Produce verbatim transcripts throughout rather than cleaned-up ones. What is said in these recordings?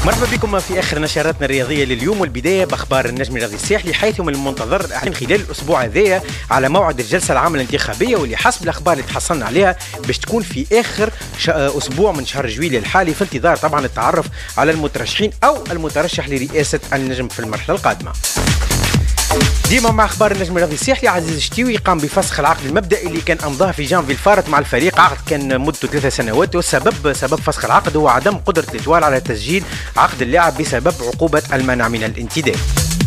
مرحبا بكم في اخر نشراتنا الرياضيه لليوم، والبدايه باخبار النجم الرياضي الساحلي، حيث من المنتظر من خلال الاسبوع هذايا على موعد الجلسه العامه الانتخابيه، واللي حسب الاخبار اللي تحصلنا عليها باش تكون في اخر اسبوع من شهر جويلية الحالي، في انتظار طبعا التعرف على المترشحين او المترشح لرئاسه النجم في المرحله القادمه. ديما مع اخبار النجم الرياضي الساحلي، عزيز الشتيوي قام بفسخ العقد المبدئي اللي كان امضاه في جانفي الفارط مع الفريق، عقد كان مدته ثلاث سنوات، والسبب سبب فسخ العقد هو عدم قدره الاتوال على تسجيل عقد اللاعب بسبب عقوبه المنع من الانتداب.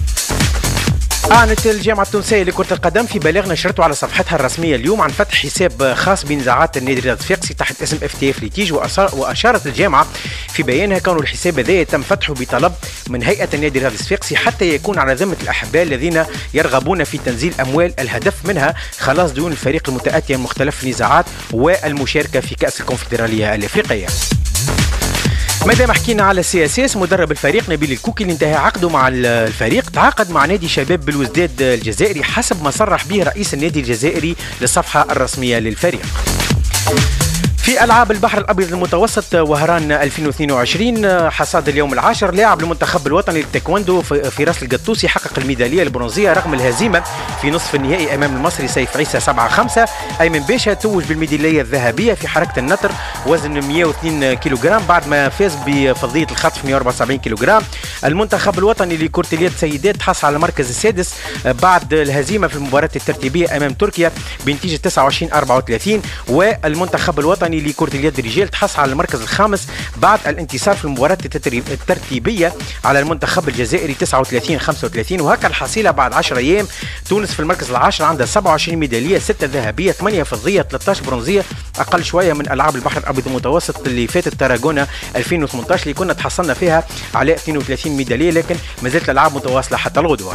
أعلنت الجامعة التونسية لكرة القدم في بلاغ نشرته على صفحتها الرسمية اليوم عن فتح حساب خاص بنزاعات النادي الرياضي الصفاقسي تحت اسم اف تي اف ليتيج، وأشارت الجامعة في بيانها كون الحساب هذا يتم فتحه بطلب من هيئة النادي الرياضي الصفاقسي حتى يكون على ذمة الأحباء الذين يرغبون في تنزيل أموال، الهدف منها خلاص ديون الفريق المتأتية من مختلف النزاعات والمشاركة في كأس الكونفدرالية الأفريقية. مادام حكينا على السي اس اس، مدرب الفريق نبيل الكوكي اللي انتهى عقده مع الفريق تعاقد مع نادي شباب بلوزداد الجزائري حسب ما صرح به رئيس النادي الجزائري للصفحة الرسمية للفريق. في ألعاب البحر الأبيض المتوسط وهران ألفين واثنين وعشرين، حصاد اليوم العاشر، لاعب المنتخب الوطني للتايكوندو في راس القطوسي حقق الميدالية البرونزية رغم الهزيمة في نصف النهائي أمام المصري سيف عيسى سبعة خمسة. أيمن باشا توج بالميدالية الذهبية في حركة النطر وزن مئة واثنين كيلوغرام بعد ما فاز بفضية الخطف مئة وأربعة وسبعين كيلوغرام. المنتخب الوطني لكرة اليد سيدات حصل على المركز السادس بعد الهزيمة في المباراة الترتيبية أمام تركيا بنتيجة تسعة وعشرين أربعة وثلاثين، والمنتخب الوطني لكرة اليد الرجال تحصل على المركز الخامس بعد الانتصار في المباراة الترتيبية على المنتخب الجزائري تسعة وثلاثين خمسة وثلاثين. وهكا الحصيلة بعد عشرة أيام، تونس في المركز العاشر عندها سبعة وعشرين ميدالية، ستة ذهبية، ثمانية فضية، ثلاثة عشر برونزية، أقل شوية من ألعاب البحر الأبيض المتوسط اللي فاتت تاراغونا ألفين وثمانية عشر اللي كنا تحصلنا فيها على اثنين وثلاثين ميدالية، لكن ما زالت الألعاب متواصلة حتى الغدوة.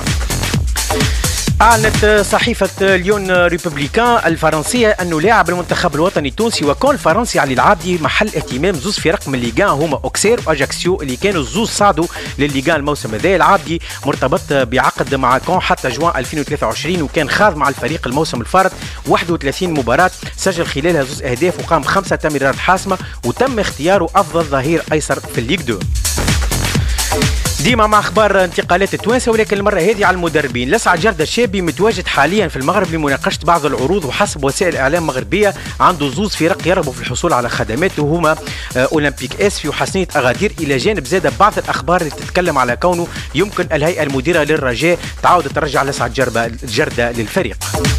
أعلنت صحيفة ليون ريبوبليكان الفرنسية أنه لاعب المنتخب الوطني التونسي وكون الفرنسي علي العابدي محل اهتمام زوز فرق من الليغان هما أوكسير وأجاكسيو اللي كانوا زوز صعدوا للليغان الموسم هذا. العابدي مرتبط بعقد مع كون حتى جوان ألفين وثلاثة وعشرين، وكان خاض مع الفريق الموسم الفارط واحد وثلاثين مباراة، سجل خلالها زوز أهداف وقام خمسة تمريرات حاسمة، وتم اختياره أفضل ظهير أيسر في الليغ دو. ديما مع اخبار انتقالات التوانسه، ولكن المره هذه على المدربين. لسعد جردة الشابي متواجد حاليا في المغرب لمناقشه بعض العروض، وحسب وسائل الاعلام المغربيه عنده زوز فرق يرغبوا في الحصول على خدماته هما اولمبيك اسفي وحسنيه اغادير، الى جانب زاد بعض الاخبار اللي تتكلم على كونه يمكن الهيئه المديره للرجاء تعاود ترجع لسعد جردة للفريق.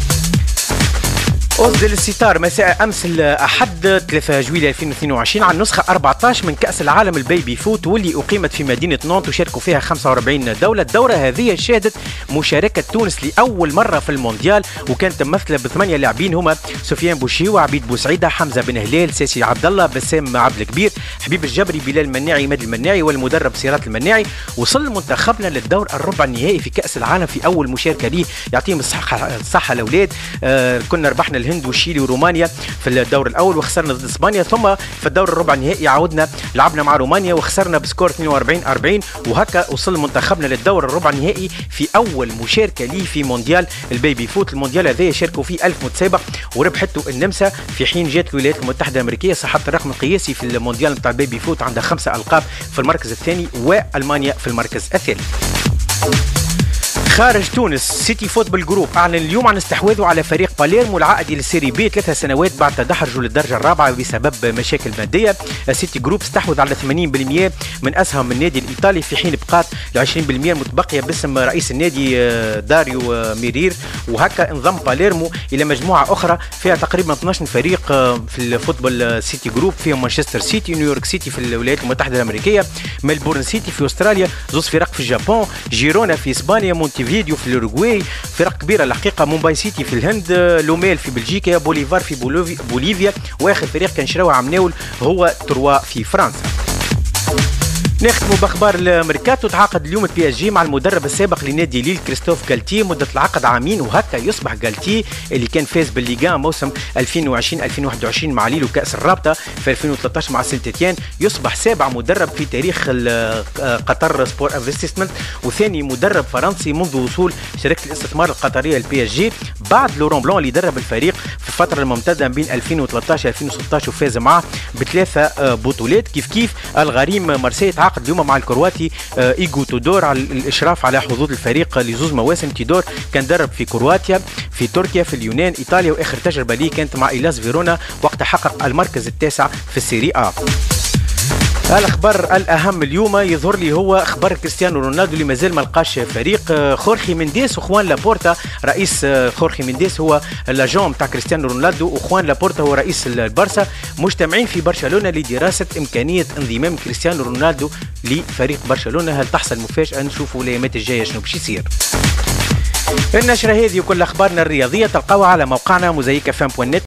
أسدل الستار مساء أمس الأحد ثلاثة جويلية ألفين واثنين وعشرين عن نسخة أربعة عشر من كأس العالم البيبي فوت، واللي أقيمت في مدينة نونت وشاركوا فيها خمسة وأربعين دولة. الدورة هذه شهدت مشاركة تونس لأول مرة في المونديال، وكانت ممثلة بثمانية لاعبين هما سفيان بوشيوة، عبيد بوسعيدة، حمزة بن هلال، ساسي عبد الله، بسام عبد الكبير، حبيب الجبري، بلال المناعي، ماد المناعي، والمدرب سيرات المناعي. وصل منتخبنا للدور الربع النهائي في كأس العالم في أول مشاركة ليه، يعطيهم الصحة الصحة الأولاد. آه كنا ربحنا الهند وشيلي ورومانيا في الدور الاول وخسرنا ضد اسبانيا، ثم في الدور الربع النهائي عاودنا لعبنا مع رومانيا وخسرنا بسكور اثنين وأربعين أربعين، وهكا وصل منتخبنا للدور الربع النهائي في اول مشاركه ليه في مونديال البيبي فوت. المونديال هذا شاركوا فيه ألف متسابق وربحته النمسا، في حين جات الولايات المتحده الامريكيه صاحبت الرقم القياسي في المونديال نتاع البيبي فوت، عندها خمسه القاب في المركز الثاني، والمانيا في المركز الثالث. خارج تونس، سيتي فوتبول جروب أعلن اليوم عن استحواذه على فريق باليرمو العائد للسيري بي ثلاث سنوات بعد تدحرجه للدرجة الرابعة بسبب مشاكل مادية. سيتي جروب استحوذ على ثمانين بالمئة من أسهم النادي الإيطالي، في حين بقات ال عشرين بالمئة المتبقية باسم رئيس النادي داريو ميرير، وهكا انضم باليرمو إلى مجموعة أخرى فيها تقريبا اثني عشر فريق في الفوتبول سيتي جروب، فيهم مانشستر سيتي، نيويورك سيتي في الولايات المتحدة الأمريكية، ميلبورن سيتي في أستراليا، زوز فرق في اليابان، جيرونا في إسبانيا، مونتي فيديو في الأوروغواي، فرق كبيرة الحقيقة، مومباي سيتي في الهند، لوميل في بلجيكا، بوليفار في بوليفيا، واخر فريق كان شراوه عمناول هو تروا في فرنسا. نختموا باخبار الميركاتو. تعاقد اليوم البي اس جي مع المدرب السابق لنادي ليل كريستوف غالتي، مده العقد عامين، وهكا يصبح غالتي اللي كان فاز بالليغان موسم ألفين وعشرين ألفين وواحد وعشرين مع ليل وكاس الرابطه في ألفين وثلاثة عشر مع سانت إتيان، يصبح سابع مدرب في تاريخ قطر سبور انفستمنت، وثاني مدرب فرنسي منذ وصول شركه الاستثمار القطريه البي اس جي بعد لورون بلون اللي درب الفريق في الفتره الممتده بين ألفين وثلاثة عشر ألفين وستة عشر وفاز معه بثلاثه بطولات. كيف كيف الغريم مارسيل تعاقد العقد اليوم مع الكرواتي ايجو تودور على الاشراف على حظوظ الفريق لزوز مواسم. تيدور كان درب في كرواتيا، في تركيا، في اليونان، ايطاليا، واخر تجربه ليه كانت مع إيلاس فيرونا وقت حقق المركز التاسع في السيري آ. الاخبار الاهم اليوم يظهر لي هو اخبار كريستيانو رونالدو اللي مازال ما لقاش فريق. خورخي مينديس وخوان لابورتا، رئيس خورخي مينديس هو لاجون تاع كريستيانو رونالدو، وخوان لابورتا هو رئيس البارسا، مجتمعين في برشلونه لدراسه امكانيه انضمام كريستيانو رونالدو لفريق برشلونه. هل تحصل مفاجاه؟ نشوفوا الايامات الجايه شنو باش يصير. النشره هذه وكل اخبارنا الرياضيه تلقاوها على موقعنا موزايك اف ام دوت نت.